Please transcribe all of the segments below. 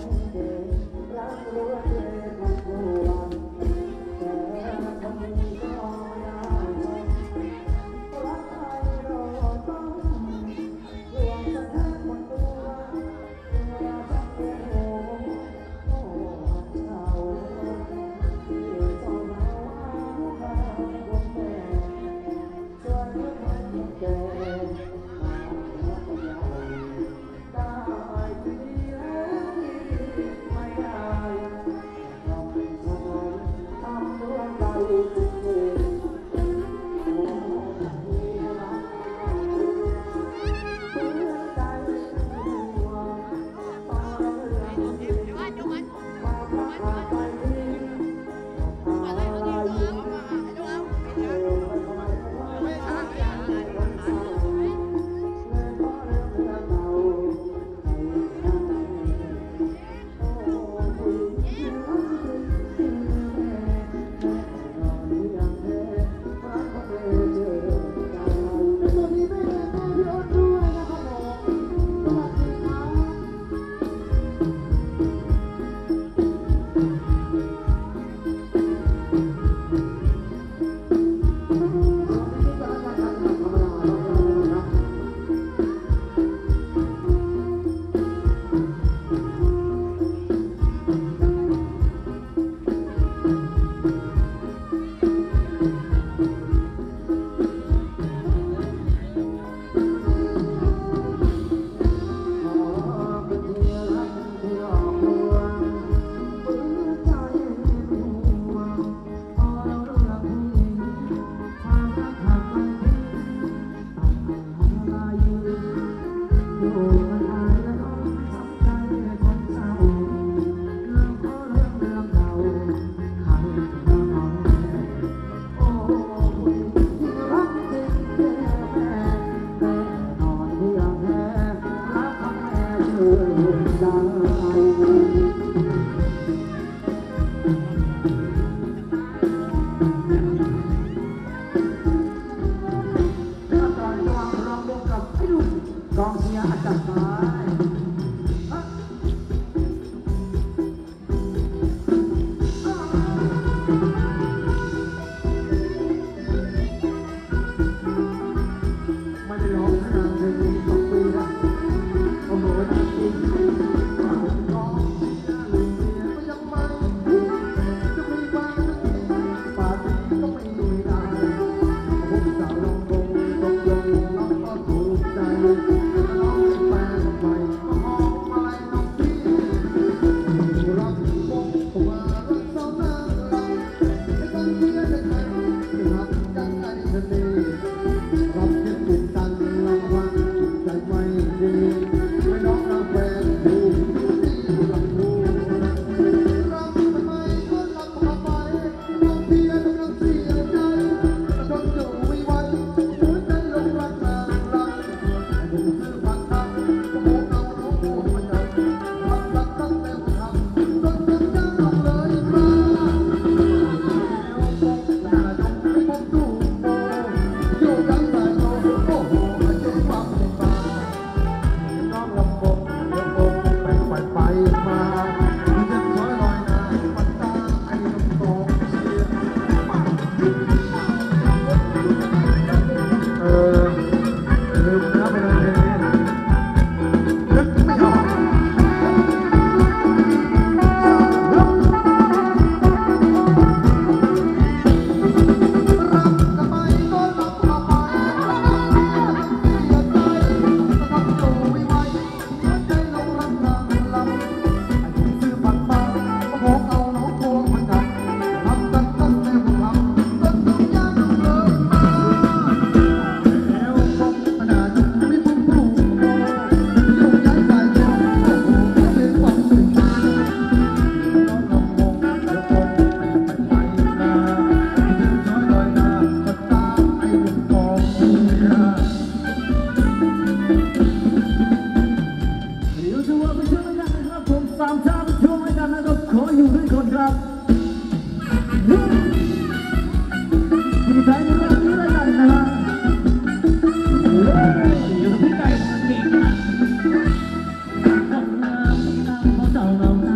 Hãy subscribe cho kênh Ghiền Mì Gõ để không bỏ lỡ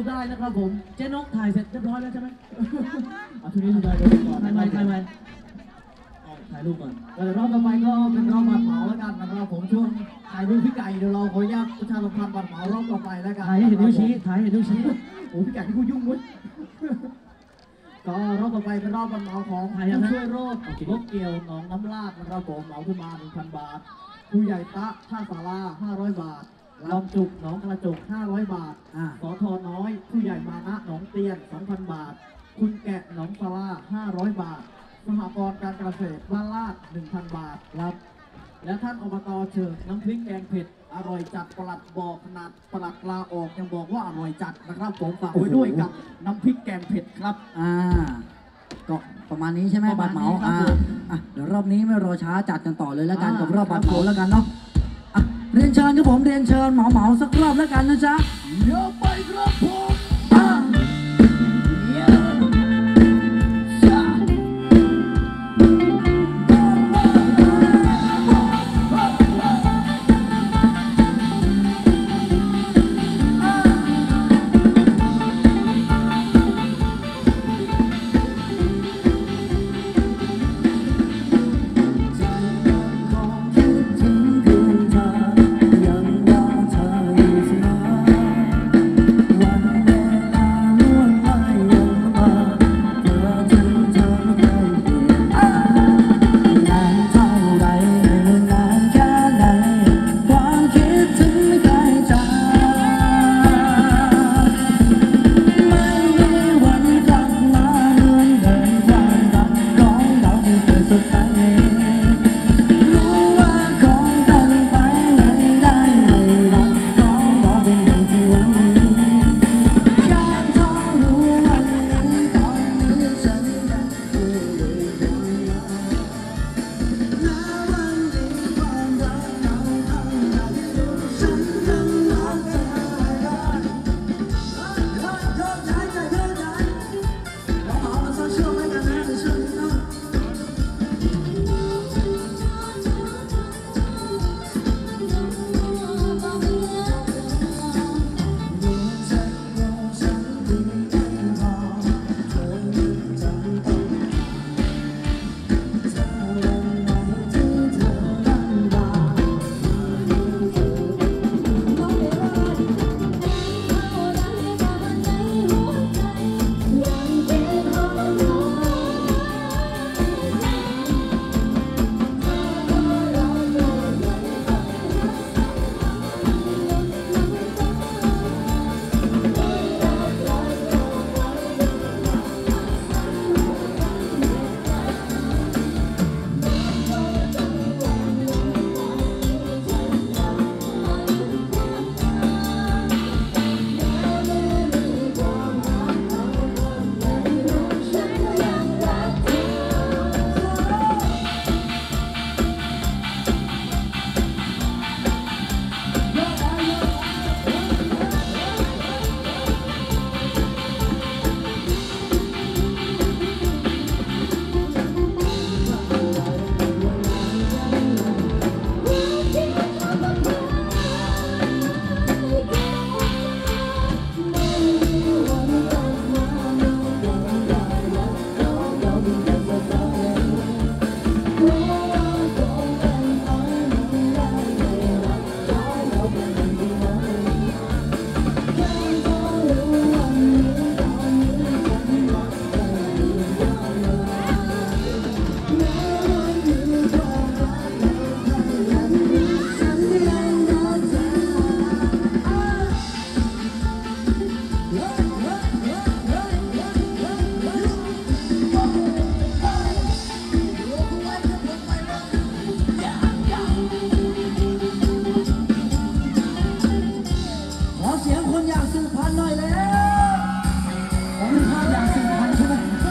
ปได้นะครับผมเจ๊นกถ่ายเสร็จเรียบร้อยแล้วใช่ไหมเอาทีนี้ดูได้ก่อนถ่ายไปถ่ายรูปก่อนรอบต่อไปก็เป็นรอบบัตรเหมาแล้วกันนะครับผมช่วงถ่ายรูปพี่ไก่เดี๋ยวเราขออนุญาตประชาสัมพันธ์บัตรเหมารอบต่อไปแล้วกันถ่ายให้เห็นนิ้วชี้ถ่ายให้เห็นนิ้วชี้โอ้พี่ไก่ที่กูยุ่งเว้ยก็รอบต่อไปเป็นรอบบัตรเหมาของผู้ช่วยโรครถเกี่ยวหนองน้ำลาดนะครับผมเหมาขึ้นมา 1,000 บาทผู้ใหญ่ตะท่าศาลา500 บาทลำจุกหนองกระจก500 บาทสทน้อยผู้ใหญ่มานะหนองเตียน 2,000 บาทคุณแกะหนองศาลา500 บาทสหกรณ์การเกษตรบ้านลาด 1,000 บาทครับและท่านอบตเชิญน้ำพริกแกงเผ็ดอร่อยจัดประหลัดบอกขนาดประหลัดลาออกยังบอกว่าอร่อยจัดนะครับผมฝากไว้ด้วยกับน้ำพริกแกงเผ็ดครับก็ประมาณนี้ใช่ไหมบัตรเหมาเดี๋ยวรอบนี้ไม่รอช้าจัดกันต่อเลยแล้วกันกับรอบบัตรเหมาแล้วกันเนาะเรียนเชิญครับผมเรียนเชิญเหมาสักรอบแล้วกันนะจ๊ะเยอะไปครับผม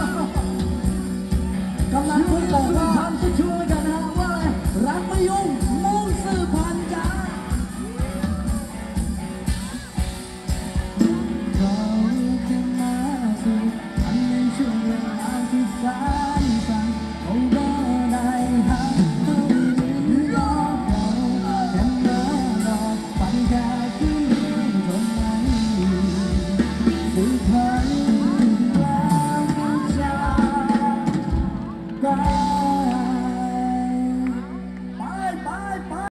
กำลังคุยกับท่านผู้ช่วยกันนะว่าอะไรรักไม่ยุ่ง